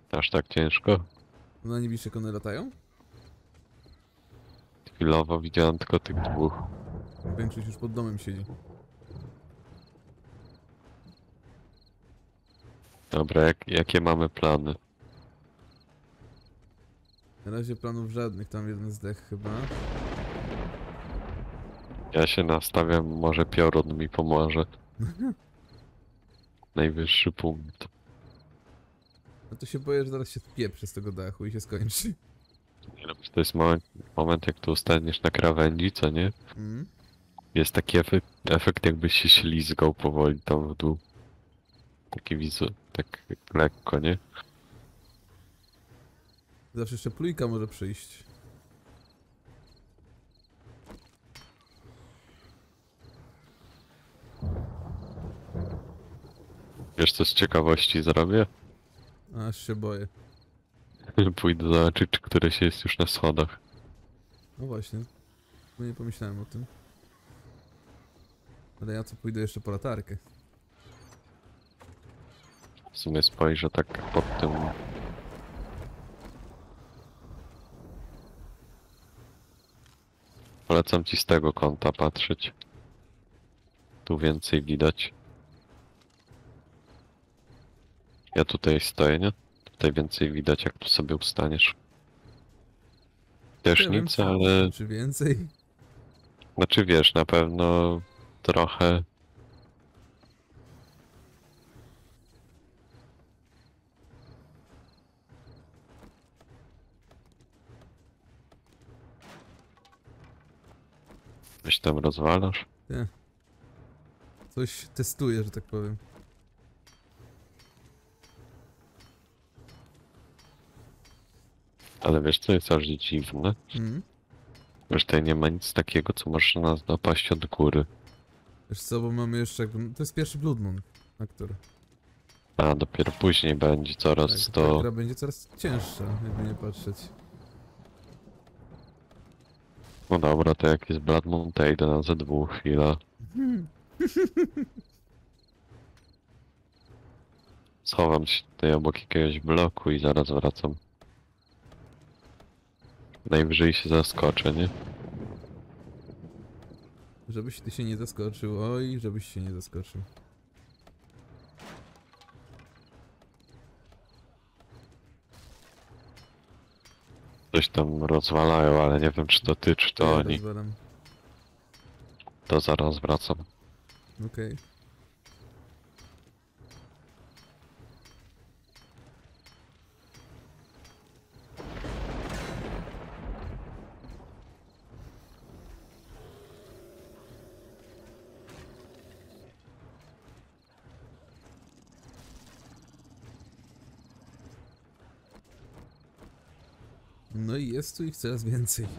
Aż tak ciężko? No nie widzisz jak one latają? Chwilowo widziałem tylko tych dwóch. Większość już pod domem siedzi. Dobra, jakie mamy plany? Na razie planów żadnych, tam jeden zdech chyba. Ja się nastawiam, może piorun mi pomoże. Najwyższy punkt. No to się boję, że zaraz się pieprzy z tego dachu i się skończy. Nie no, to jest moment, jak tu ustaniesz na krawędzi, co nie? Mm. Jest taki efekt jakbyś się ślizgał powoli tam w dół. Taki tak lekko, nie? Zawsze jeszcze plujka może przyjść. Wiesz co z ciekawości zrobię? Aż się boję. Pójdę zobaczyć, czy któreś jest już na schodach. No właśnie. No nie pomyślałem o tym. Ale ja co pójdę jeszcze po latarkę. W sumie spojrzę tak pod tym. Polecam ci z tego kąta patrzeć. Tu więcej widać. Ja tutaj stoję, nie? Tutaj więcej widać, jak tu sobie ustaniesz. Też Ja wiem, nic, ale... czy więcej? Znaczy wiesz, na pewno trochę... Coś tam rozwalasz? Nie. Coś testuję, że tak powiem. Ale wiesz co jest aż dziwne? Mm. Że tutaj nie ma nic takiego, co może nas dopaść od góry. Wiesz co, bo mamy jeszcze... To jest pierwszy Blood Moon aktor. A dopiero później będzie coraz Tak, ta to... gra będzie coraz cięższa, jakby nie patrzeć. No dobra, to jak jest Blood Moon, to ja idę na Z2 chwila. Schowam się tutaj obok jakiegoś bloku i zaraz wracam. Najwyżej się zaskoczę, nie? Żebyś ty się nie zaskoczył, oj, żebyś się nie zaskoczył. Coś tam rozwalają, ale nie wiem czy to ty, czy to Ja oni. rozwalam. To zaraz wracam. Okej. No i jest tu ich coraz więcej.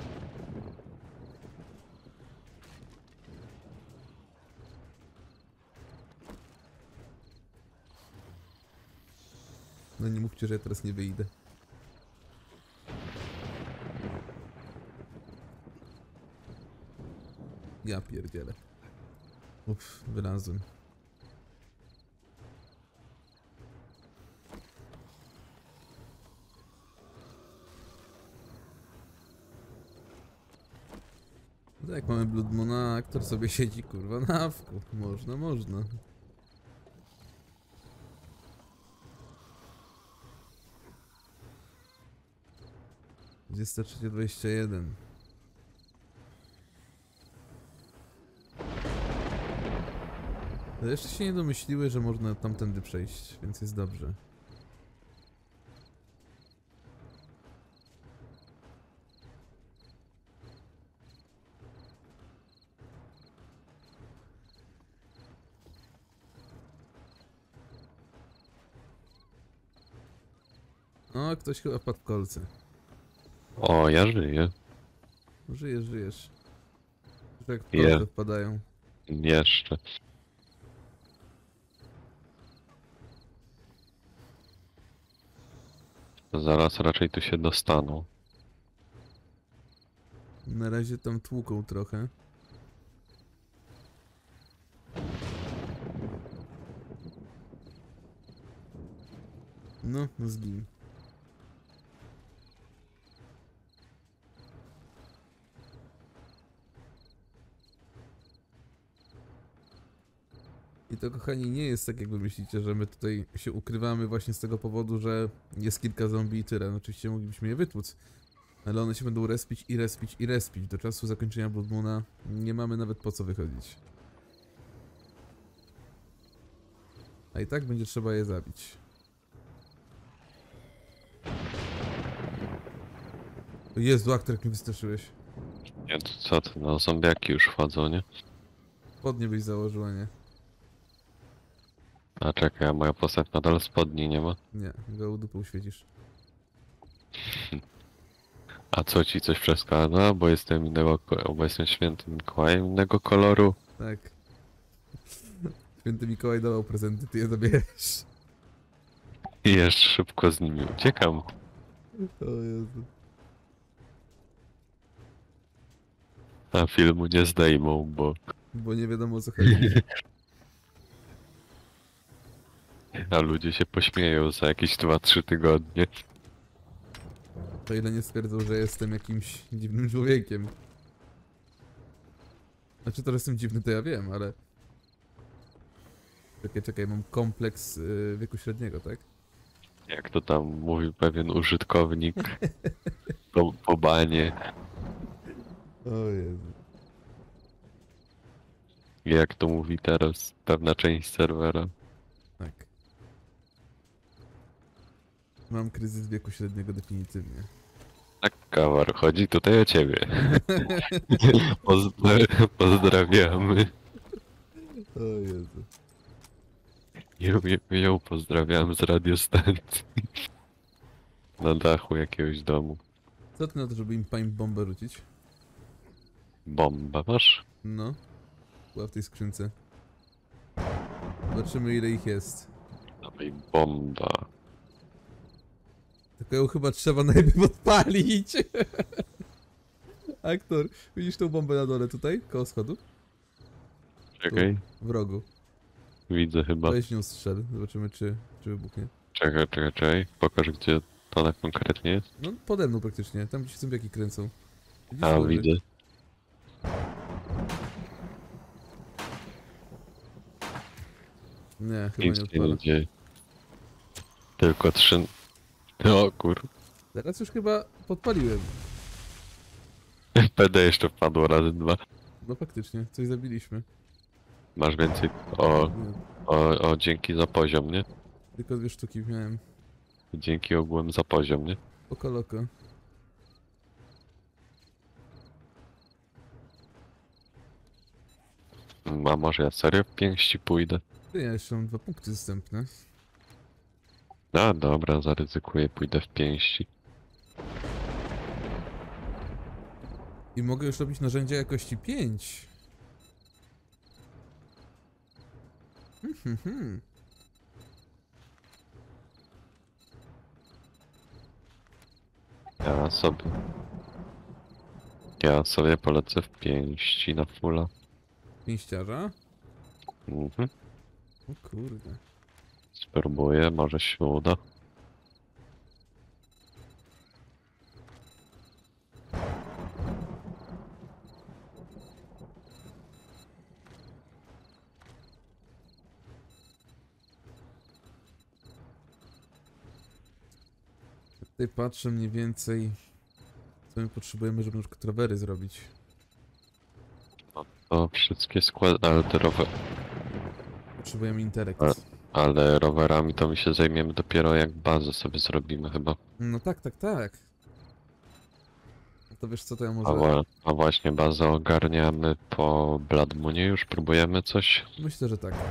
No nie mówcie, że ja teraz nie wyjdę. Ja pierdzielę. Uff, wylazłem. No jak mamy Blood Moona, aktor sobie siedzi kurwa na wku. Można, można. Jest 21. Ale jeszcze się nie domyśliły, że można tamtędy przejść, więc jest dobrze. O, ktoś chyba wpadł w kolce. O, ja żyję. Żyjesz, żyjesz. Jak w Je, kolce wpadają. jeszcze. Zaraz raczej tu się dostaną. Na razie tam tłuką trochę. No, zgin. I to, kochani, nie jest tak, jak wy myślicie, że my tutaj się ukrywamy właśnie z tego powodu, że jest kilka zombie i tyle. No, oczywiście moglibyśmy je wytłuc, ale one się będą respić i respić i respić. Do czasu zakończenia Blood Moona nie mamy nawet po co wychodzić. A i tak będzie trzeba je zabić. O Jezu, aktor, jak mnie wystraszyłeś. Nie, to co ty, no zombiaki już wchodzą, nie? Spodnie byś założyła, nie? A czekaj, a moja postać nadal spodni nie ma. Nie, go dupą świecisz. A co ci coś przeszkadza? Bo jestem bo jestem świętym Mikołajem innego koloru. Tak. Święty Mikołaj dawał prezenty, ty je zabierasz. I jeszcze szybko z nimi uciekam. O Jezu. A filmu nie zdejmą, bo... Bo nie wiadomo o co chodzi. A ludzie się pośmieją za jakieś 2-3 tygodnie. To ile nie stwierdzą, że jestem jakimś dziwnym człowiekiem. Znaczy to, że jestem dziwny, to ja wiem, ale... Czekaj, mam kompleks wieku średniego, tak? Jak to tam mówił pewien użytkownik po banie. O Jezu. Jak to mówi teraz pewna część serwera. Tak. Mam kryzys wieku średniego definitywnie. Tak, Kawar, chodzi tutaj o ciebie. Pozdrawiamy. O Jezu. Ją pozdrawiam z radiostacji. Na dachu jakiegoś domu. Co ty na to, żeby im pipe bombę rzucić? Bomba masz? No. Była w tej skrzynce. Zobaczymy ile ich jest. Dawaj bomba. Tylko ją chyba trzeba najpierw odpalić. Aktor, widzisz tą bombę na dole tutaj, koło schodu? Czekaj, W rogu. widzę chyba. Weź nią strzel, zobaczymy czy wybuchnie. Czekaj. Pokaż gdzie to na konkretnie jest. No pode mną praktycznie, tam gdzie się zombiaki kręcą. Widzisz, A, leży? widzę. Nie, chyba nie Nic się odpala. nie dzieje. Tylko 3... O kur... Teraz już chyba podpaliłem. PD jeszcze wpadło razy 2. No faktycznie, coś zabiliśmy. Masz więcej... Nie, O, dzięki za poziom, nie? tylko 2 sztuki miałem. Dzięki ogółem za poziom, nie? Oko loko. A może ja serio w pięści pójdę? Ty, ja jeszcze mam 2 punkty zastępne. A, dobra, zaryzykuję, pójdę w pięści. I mogę już robić narzędzia jakości 5. Mhm. Ja sobie polecę w pięści na fulla. Pięściarza? Mhm. O kurde. Spróbuję, może się uda. Tutaj patrzę mniej więcej, co my potrzebujemy, żeby na przykład rowery zrobić. To wszystkie składy, ale te Potrzebujemy intelekt. ale rowerami to my się zajmiemy dopiero jak bazę sobie zrobimy chyba. No tak. No to wiesz co, to ja może... A właśnie bazę ogarniamy po Blood Moonie już, próbujemy coś? Myślę, że tak.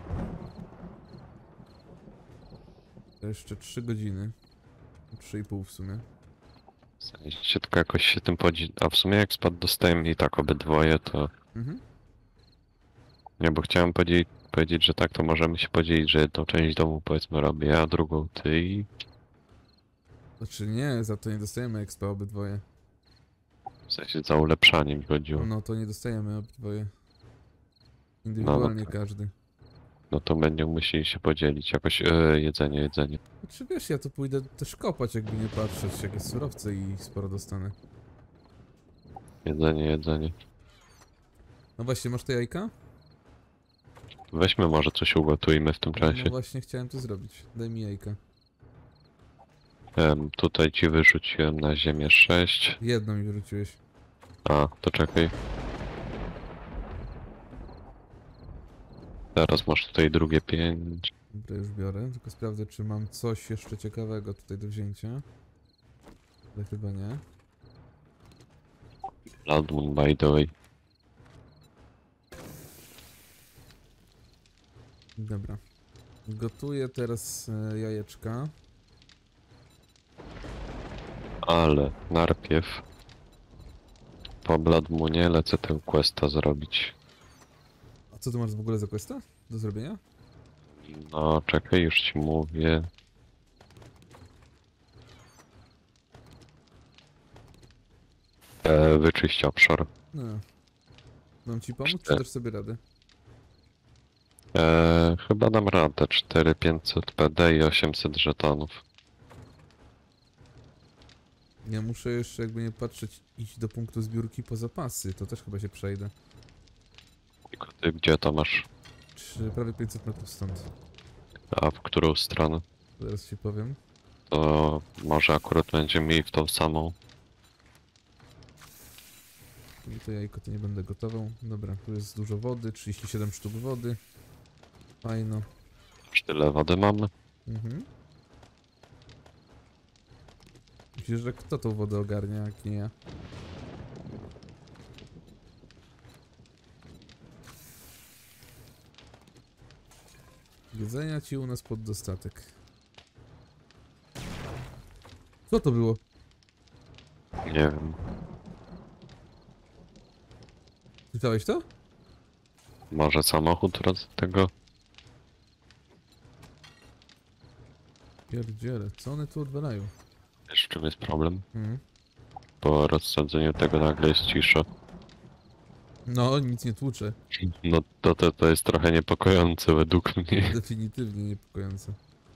To jeszcze 3 godziny. 3,5 w sumie. W sensie tylko jakoś się tym podzi... A w sumie jak spad dostajemy i tak obydwoje, to... Mhm. Nie, bo chciałem powiedzieć, że tak, to możemy się podzielić, że jedną część domu powiedzmy robię ja, drugą ty i... Znaczy nie, za to nie dostajemy expa obydwoje. W sensie za ulepszanie mi chodziło. No to nie dostajemy obydwoje. Indywidualnie tak. każdy. no to będziemy musieli się podzielić. Jakoś jedzenie. Czy wiesz, ja tu pójdę też kopać, jakby nie patrzeć, jakie surowce i sporo dostanę. Jedzenie. No właśnie, masz te jajka? Weźmy może coś ugotujmy w tym No czasie. właśnie, chciałem to zrobić. Daj mi jajka. Tutaj ci wyrzuciłem na ziemię 6. Jedno mi wyrzuciłeś. A, to czekaj. Teraz masz tutaj drugie 5. Dobra, już biorę, tylko sprawdzę, czy mam coś jeszcze ciekawego tutaj do wzięcia. Ale chyba nie. Blood Moon, by the way. Dobra. Gotuję teraz jajeczka. Ale najpierw po Blood Moonie lecę tę questa zrobić. A co tu masz w ogóle za questa do zrobienia? No, czekaj, już ci mówię. Wyczyść obszar. No. Mam ci pomóc, czy Cztery. też sobie radę? Chyba dam radę. 4500 PD i 800 żetonów. Ja muszę jeszcze, jakby nie patrzeć, iść do punktu zbiórki po zapasy. To też chyba się przejdę. Tylko ty gdzie to masz? Prawie 500 metrów stąd. A w którą stronę? Zaraz ci powiem. To może akurat będziemy mieli w tą samą. I to jajko to nie będę gotował. Dobra, tu jest dużo wody, 37 sztuk wody. Fajno. Już tyle wody mamy. Mhm. Myślisz, że kto tą wodę ogarnia, jak nie ja? Jedzenia ci u nas pod dostatek. Co to było? Nie wiem. Czytałeś to? Może samochód raz tego? Pierdziele, co one tu odwalają? Wiesz, w czym jest problem? Mhm. Po rozsadzeniu tego nagle jest cisza. No, nic nie tłuczę. No to jest trochę niepokojące według mnie. Definitywnie niepokojące.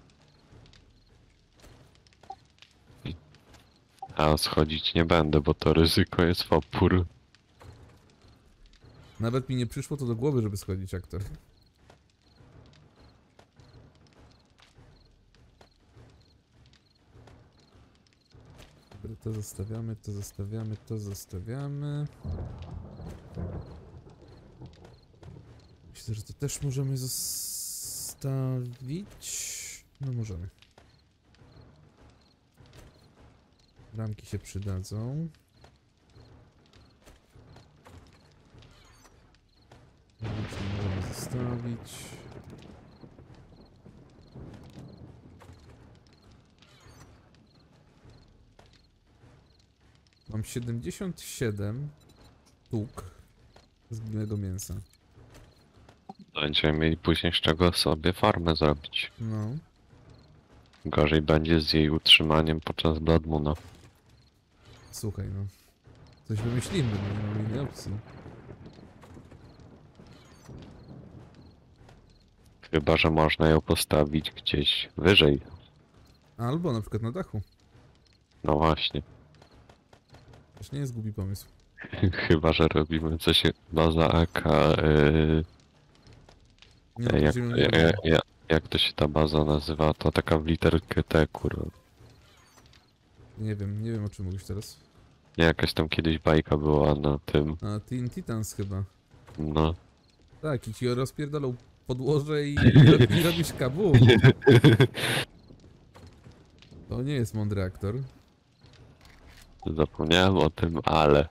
A schodzić nie będę, bo to ryzyko jest w opór. Nawet mi nie przyszło to do głowy, żeby schodzić, aktor. Dobra, to zostawiamy, to zostawiamy, to zostawiamy. Myślę, że to też możemy zostawić. No możemy. Ramki się przydadzą. Nic nie możemy zostawić. Mam 77 sztuk zgniłego mięsa. Będziemy mieli później z czego sobie farmę zrobić. No. Gorzej będzie z jej utrzymaniem podczas Blood Moona. Słuchaj, no. Coś wymyślimy, no nie mamy innej opcji. Chyba, że można ją postawić gdzieś wyżej. Albo na przykład na dachu. No właśnie. Też nie jest głupi pomysł. Chyba, że robimy coś baza AK. Nie no, Jak, będziemy mieli- jak to się ta baza nazywa? To taka w literkę T, kurwa. nie wiem o czym mówisz teraz. Nie, jakaś tam kiedyś bajka była na tym. A Teen Titans chyba. No. Tak, i ci rozpierdolą podłoże i robisz kabum. To nie jest mądry aktor. Zapomniałem o tym, ale.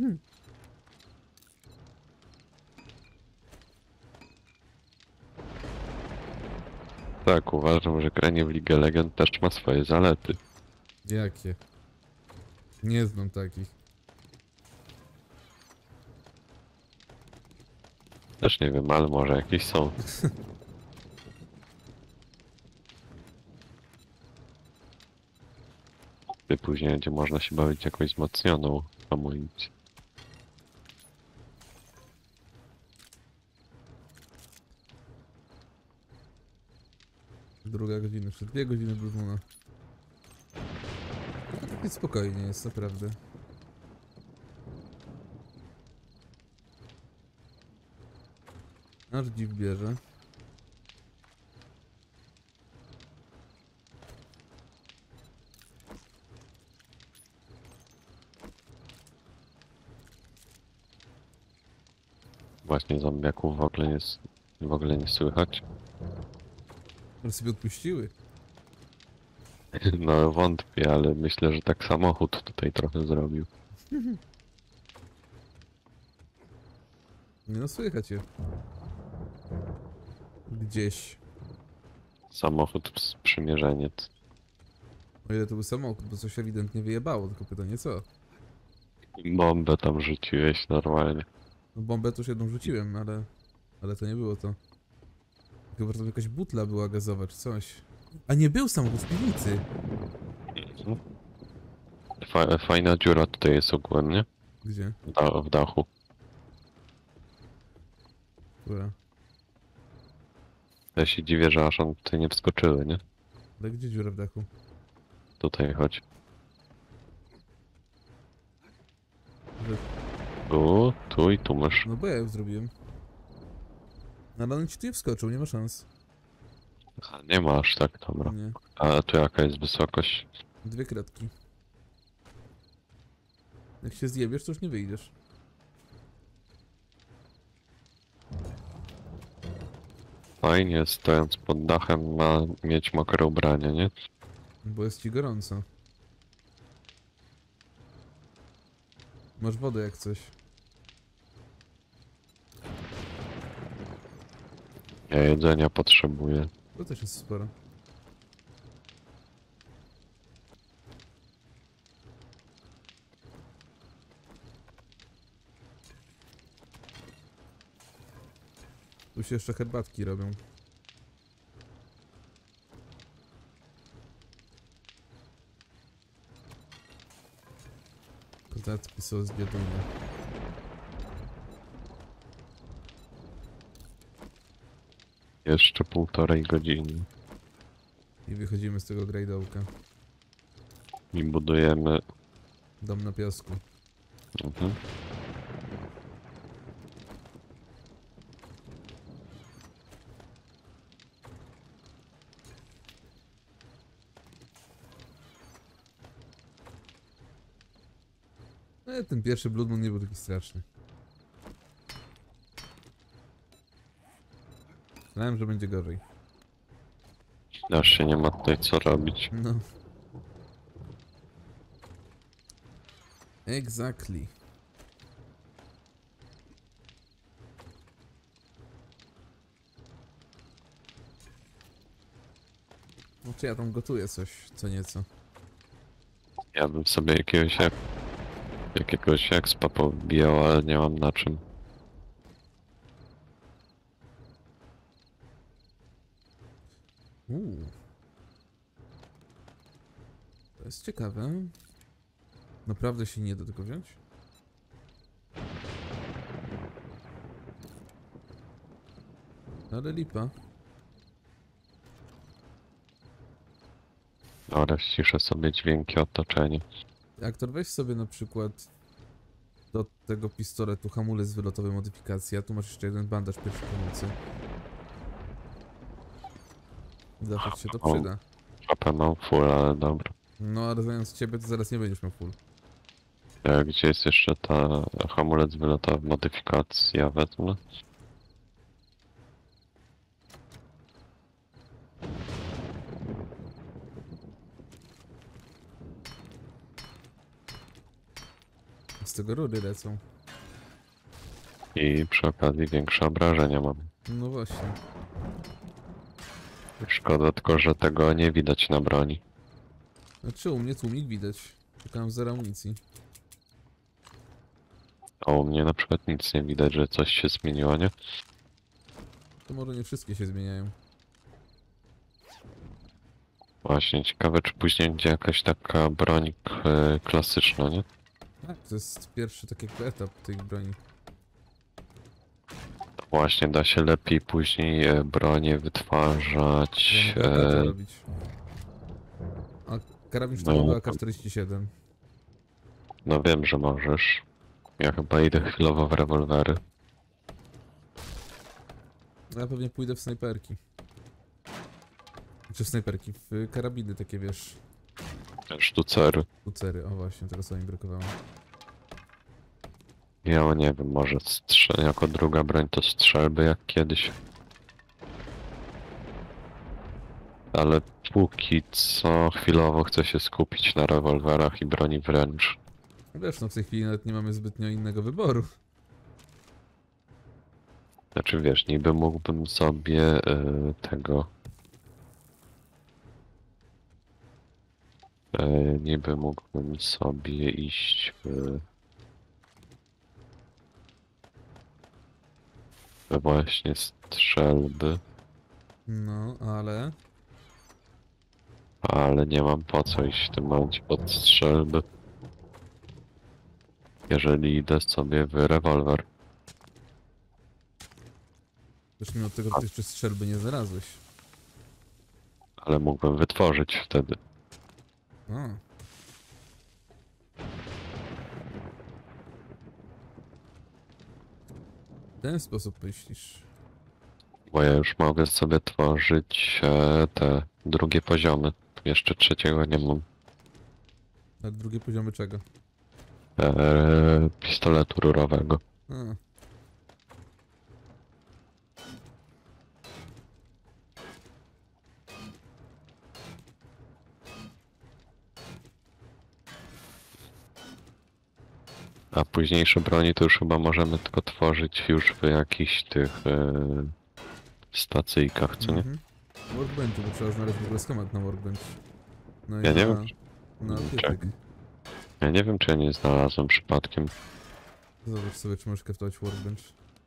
Tak, uważam, że granie w League Legend też ma swoje zalety. Jakie? Nie znam takich. Też nie wiem, ale może jakieś są. I później będzie można się bawić jakąś wzmocnioną amunicją. Druga godzina, jeszcze 2 godziny Blood Moona. To takie spokojnie jest, naprawdę. Aż dziw bierze. Właśnie zombiaków w ogóle nie słychać. One sobie odpuściły. No wątpię, ale myślę, że tak samochód tutaj trochę zrobił. Nie no, słychać je. Gdzieś. Samochód sprzymierzeniec. O ile to był samochód, bo coś ewidentnie wyjebało, tylko pytanie co? Bombę tam rzuciłeś normalnie. No bombę to już jedną rzuciłem, ale to nie było to. Chyba tam jakaś butla była gazowa czy coś. A nie był samochód w piwnicy! Fajna dziura tutaj jest ogólnie, nie? Gdzie? W dachu. Która? Ja się dziwię, że aż on tutaj nie wskoczyły, nie? Ale gdzie dziura w dachu? Tutaj chodź. Że... Tu i tu masz. No bo ja już zrobiłem. Ale on ci tu nie wskoczył, nie ma szans. A, nie masz, tak, dobra. Nie. A tu jaka jest wysokość? 2 kratki. Jak się zjebiesz, to już nie wyjdziesz. Fajnie, stojąc pod dachem ma mieć mokre ubranie, nie? Bo jest ci gorąco. Masz wodę jak coś. Ja jedzenia potrzebuję. To też jest sporo. Tu się jeszcze herbatki robią. Kotatki są z bieduny. Jeszcze 1,5 godziny. I wychodzimy z tego grajdołka. I budujemy... Dom na piasku. Mhm. Ten pierwszy Blood Moon nie był taki straszny. Myślałem, że będzie gorzej. Aż się nie ma tutaj co robić. No. Exactly. Znaczy ja tam gotuję coś, co nieco. Ja bym sobie jakiegoś expa pobijał, ale nie mam na czym. To jest ciekawe. Naprawdę się nie da tego wziąć? Ale lipa. Dobra, ściszę sobie dźwięki otoczenia. Aktor, weź sobie na przykład do tego pistoletu hamulec wylotowy modyfikacji, a tu masz jeszcze jeden bandaż pierwszej pomocy. Zawsze ci się to przyda. Czapę mam full, ale dobra. No, ale zamiast ciebie to zaraz nie będziesz miał full. Gdzie jest jeszcze ta hamulec wylotowy modyfikacji? Ja wezmę. Z tego rury lecą. I przy okazji większe obrażenia mam. No właśnie. Szkoda tylko, że tego nie widać na broni. Znaczy u mnie tłumik widać. Czekałem zero amunicji. A u mnie na przykład nic nie widać, że coś się zmieniło, nie? To może nie wszystkie się zmieniają. Właśnie, ciekawe czy później będzie jakaś taka broń klasyczna, nie? Tak, to jest pierwszy taki jakby etap tej broni. Właśnie, da się lepiej później bronię wytwarzać. Ja mogę to robić. A karabin szturmowy No, AK-47. no wiem, że możesz. Ja chyba idę chwilowo w rewolwery. Ja pewnie pójdę w snajperki. Czy w snajperki? W karabiny takie, wiesz, Sztucery. ucery. O właśnie, tego sobie mi brakowało. Ja nie wiem, może jako druga broń to strzelby jak kiedyś. Ale póki co chwilowo chcę się skupić na rewolwerach i broni wręcz. Wiesz, no w tej chwili nawet nie mamy zbytnio innego wyboru. Znaczy wiesz, niby mógłbym sobie tego... niby mógłbym sobie iść we właśnie strzelby, No, ale... ale nie mam po co iść w tym momencie pod strzelby. Jeżeli idę sobie w rewolwer. Też mimo tego, że ty jeszcze strzelby nie znalazłeś. Ale mógłbym wytworzyć wtedy. A. W ten sposób myślisz. Bo ja już mogę sobie tworzyć te drugie poziomy. Jeszcze trzeciego nie mam. A drugie poziomy czego? Pistoletu rurowego. A. A późniejsze broni to już chyba możemy tylko tworzyć już w jakichś tych stacyjkach, co nie? Mhm. Workbenchu, bo trzeba znaleźć w ogóle schemat na workbench. No i Ja nie na, wiem. na piecyk. Czekaj. Ja nie wiem, czy ja nie znalazłem przypadkiem. Zobacz sobie, czy możesz kraftować workbench.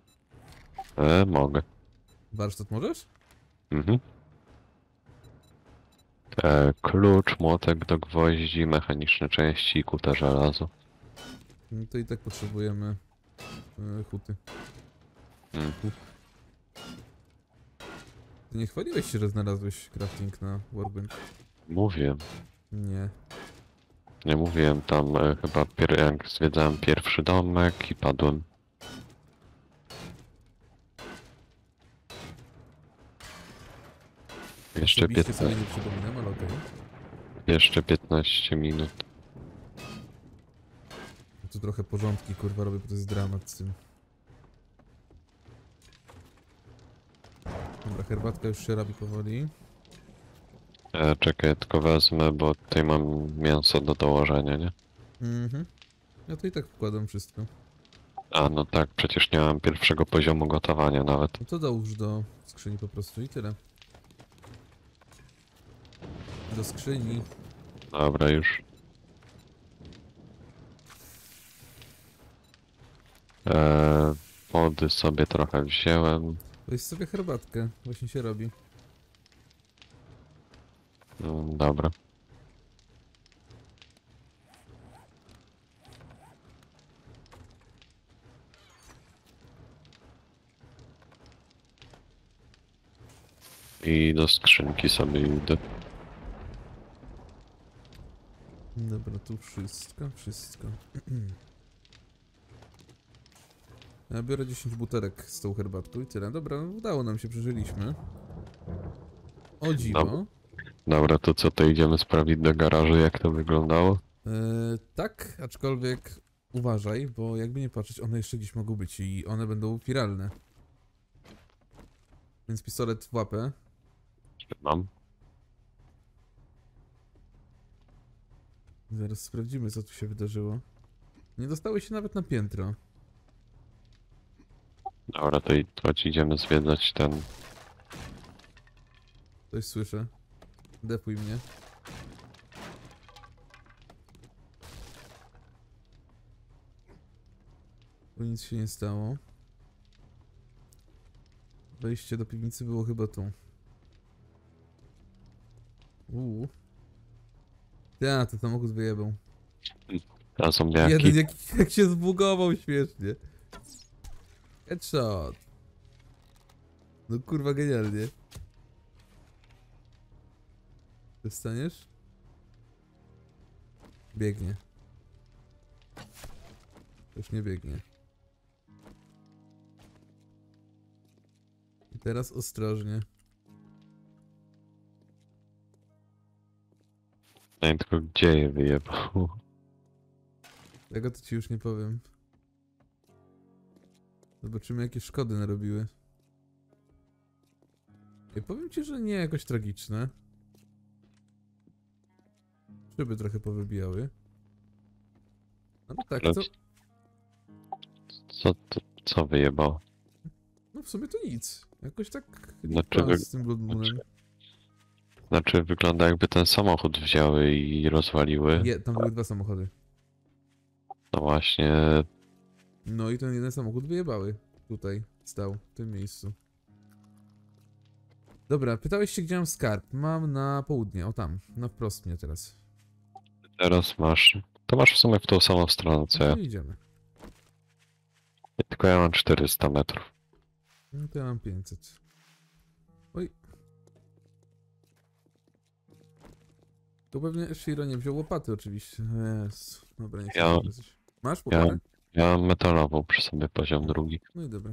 Mogę. Warsztat możesz? Mhm. Klucz, młotek do gwoździ, mechaniczne części i kute żelazo. No to i tak potrzebujemy huty. Mm. Ty nie chwaliłeś się, że znalazłeś crafting na workbench? Mówiłem. Nie. Nie mówiłem tam chyba jak zwiedzałem pierwszy domek i padłem. Jeszcze Osobiście sobie 15, nie przypominam, ale okej. jeszcze 15 minut. Tu trochę porządki, kurwa, robię, bo to jest dramat z tym. Dobra, herbatka już się robi powoli. Czekaj, tylko wezmę, bo tutaj mam mięso do dołożenia, nie? Mhm. Ja to i tak wkładam wszystko. A no tak, przecież nie mam pierwszego poziomu gotowania nawet. No to dołóż do skrzyni po prostu i tyle. Do skrzyni. Dobra, już. Wody sobie trochę wziąłem. Weź sobie herbatkę, właśnie się robi. Dobra. I do skrzynki sobie idę. Dobra, tu wszystko, wszystko. Ja biorę 10 butelek z tą herbatką i tyle. Dobra, udało nam się, przeżyliśmy. O dziwo. Dobra, to co, to idziemy sprawdzić do garażu, jak to wyglądało? Tak, aczkolwiek uważaj, bo jakby nie patrzeć, one jeszcze gdzieś mogą być i one będą firalne. Więc pistolet w łapę. Mam. Zaraz sprawdzimy, co tu się wydarzyło. Nie dostały się nawet na piętro. Dobra, to chodź, idziemy zwiedzać ten... Coś słyszę. Depuj mnie. Tu nic się nie stało. Wejście do piwnicy było chyba tu. Ja, to samochód wyjebał. A zombiaki. Jeden jak się zbugował śmiesznie. Headshot. No kurwa, genialnie. Przestaniesz? Biegnie. Już nie biegnie. I teraz ostrożnie. Nie, tylko gdzie je wyjebał? Tego to ci już nie powiem. Zobaczymy, jakie szkody narobiły. I powiem ci, że nie jakoś tragiczne. Szyby trochę powybijały. No tak, Ale to... Co wyjebał? No w sumie to nic. Jakoś tak... Znaczy, Pas z tym Blood Moonem. Znaczy wygląda jakby ten samochód wzięły i rozwaliły. Nie, tam były 2 samochody. No właśnie, No i ten jeden samochód wyjebały. Tutaj stał, w tym miejscu. Dobra, pytałeś się, gdzie mam skarb. Mam na południe, o tam, na wprost mnie teraz. teraz masz... To masz w sumie w tą samą stronę co ja. No i idziemy. Tylko ja mam 400 metrów. No to ja mam 500. Oj. Tu pewnie Shiro nie wziął łopaty oczywiście. Jezu. Dobra, nie chcę Ja- wracać. Masz łopatę? Ja mam metalową przy sobie poziom drugi. No i dobra.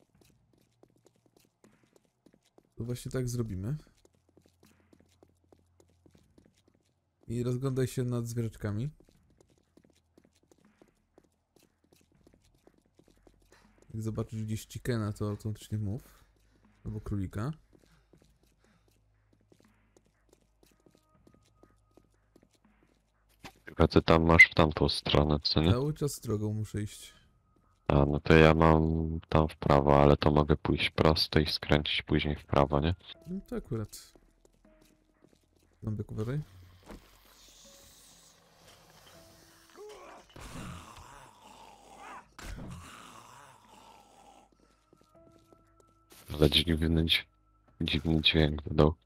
To właśnie tak zrobimy. I rozglądaj się nad zwierzaczkami. Jak zobaczysz gdzieś chickena, to automatycznie mów. Albo królika. Tylko ty tam masz w tamtą stronę, co nie? Cały czas drogą muszę iść. A, no to ja mam tam w prawo, ale to mogę pójść prosto i skręcić później w prawo, nie? No to akurat. Ząbek, uważaj. Ale dziwny dźwięk wydał.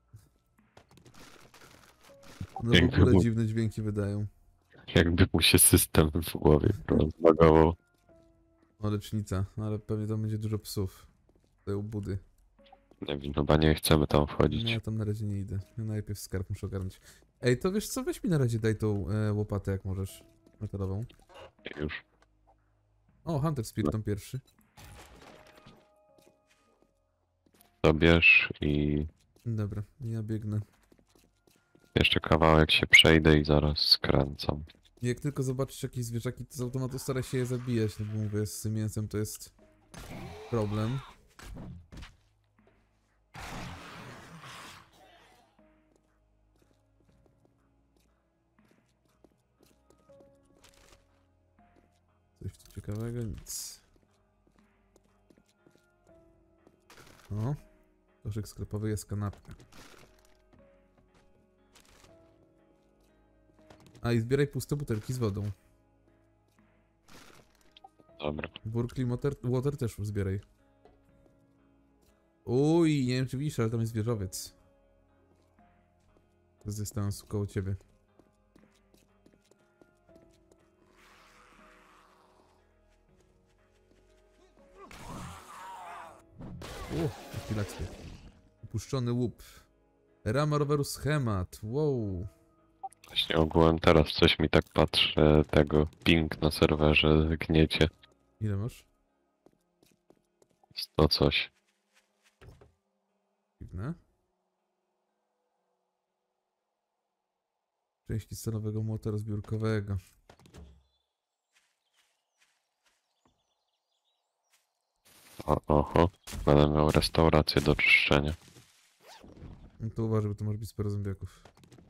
No w Jakby ogóle mu- dziwne dźwięki wydają. Jakby mu się system w głowie rozbagował. O, lecznica, no ale pewnie tam będzie dużo psów. Te budy. Nie wiem, chyba nie chcemy tam No wchodzić. ja tam na razie nie idę. Ja najpierw skarb muszę ogarnąć. Ej, to wiesz co? Weź mi na razie daj tą łopatę, jak możesz. Metalową. Już. O, Hunter Spear tam pierwszy. Dobierz i Dobra, ja biegnę. jeszcze kawałek się przejdę i zaraz skręcam. Jak tylko zobaczysz jakieś zwierzaki, to z automatu staraj się je zabijać, no bo mówię, z tym mięsem to jest problem. Coś tu ciekawego? Nic. O, koszyk sklepowy, jest kanapka. A i zbieraj puste butelki z wodą. Dobra. Burkli water też zbieraj. Uj, nie wiem czy widzisz, ale tam jest wieżowiec. Z dystansu koło ciebie. Jaki laksy. Upuszczony łup. Rama roweru schemat. Wow. Właśnie ogółem teraz coś mi tak patrzy, tego ping na serwerze gniecie. Ile masz? 100 coś. Dziwne. Części stalowego młota rozbiórkowego. Oho. Będę miał restaurację do czyszczenia. No to uważaj, bo to może być sporo zombiaków.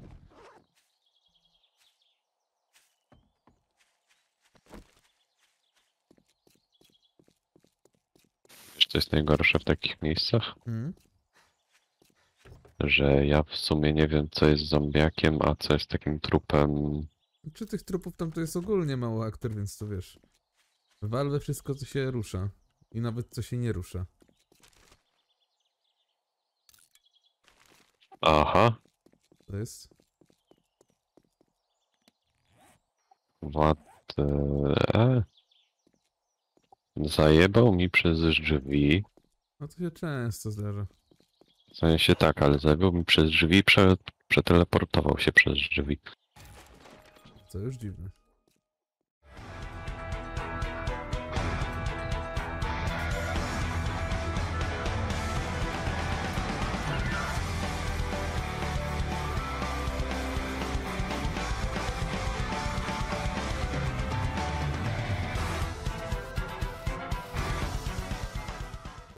Wiesz co jest najgorsze w takich miejscach? Mhm. Że ja w sumie nie wiem co jest zombiakiem, a co jest takim trupem. Czy tych trupów tam to jest ogólnie mało aktor, więc to wiesz. Wal we wszystko, co się rusza. I nawet co się nie rusza. Aha. To jest. What the... Zajebał mi przez drzwi. No to się często zdarza. W sensie tak, ale zabił mi przez drzwi, przeteleportował się przez drzwi. Co już dziwne.